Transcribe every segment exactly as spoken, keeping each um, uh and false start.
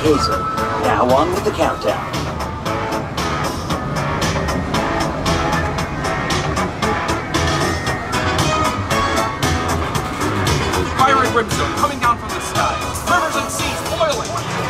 Hazel. Now on with the countdown. Fiery brimstone coming down from the sky. Rivers and seas boiling.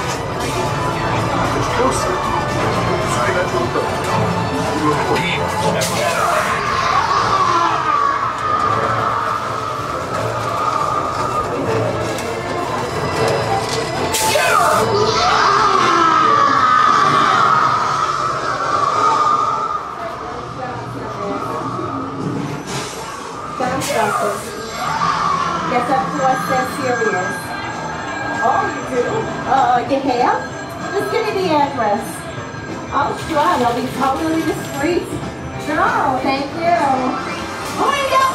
Ghostbusters. Guess up to what's that serious? Oh, you do? Uh, you have? Just give me the address. I'll try. I'll be totally discreet. Sure, thank you. Oh my God!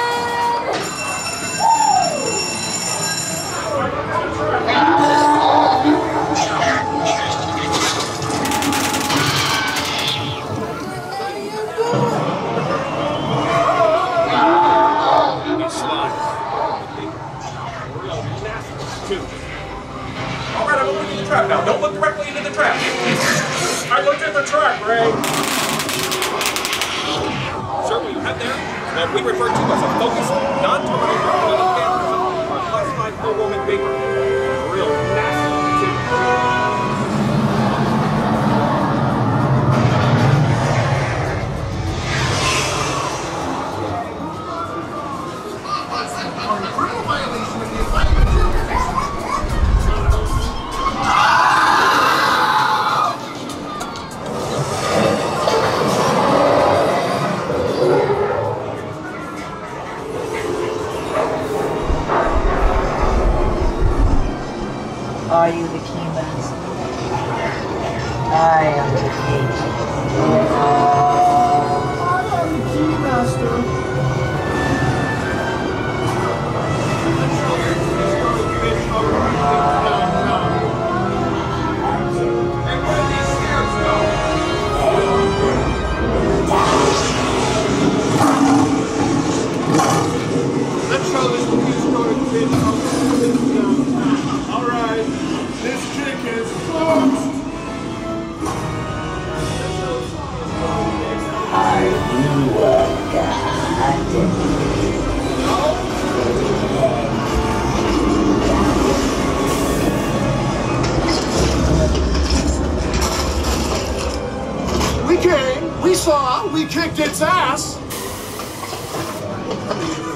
Alright, I'm looking at the trap now. Don't look directly into the trap. I looked at the trap, Ray. Sir, what you have there that we refer to as a focused, non-terminal ultraviolet camera or classified full-roaming vapor. Real nasty, too. Are you the key master? I am the key. I am the key master. Hey, where did these stairs go? Let's show this computer code kid how to do this downtown. Alright, this trick is closed. Are you a god? We came, we saw, we kicked its ass.